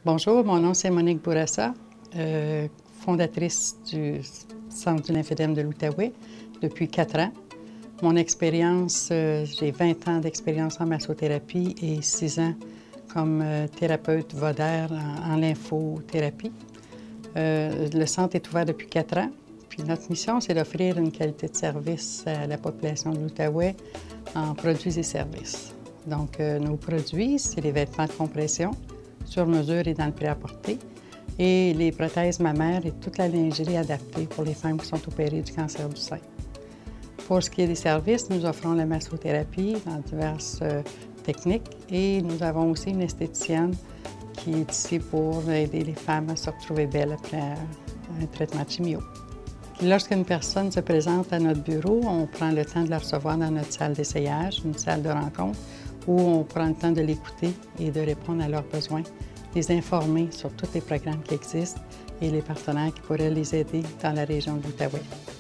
Bonjour, mon nom c'est Monique Bourassa, fondatrice du Centre du lymphédème de l'Outaouais depuis 4 ans. Mon expérience, j'ai 20 ans d'expérience en massothérapie et 6 ans comme thérapeute VODER en lymphothérapie. Le centre est ouvert depuis 4 ans. Puis notre mission, c'est d'offrir une qualité de service à la population de l'Outaouais en produits et services. Donc, nos produits, c'est les vêtements de compression, sur mesure et dans le prêt-à-porter, et les prothèses mammaires et toute la lingerie adaptée pour les femmes qui sont opérées du cancer du sein. Pour ce qui est des services, nous offrons la massothérapie dans diverses techniques et nous avons aussi une esthéticienne qui est ici pour aider les femmes à se retrouver belles après un traitement de chimio. Lorsqu'une personne se présente à notre bureau, on prend le temps de la recevoir dans notre salle d'essayage, une salle de rencontre, où on prend le temps de l'écouter et de répondre à leurs besoins, les informer sur tous les programmes qui existent et les partenaires qui pourraient les aider dans la région de l'Outaouais.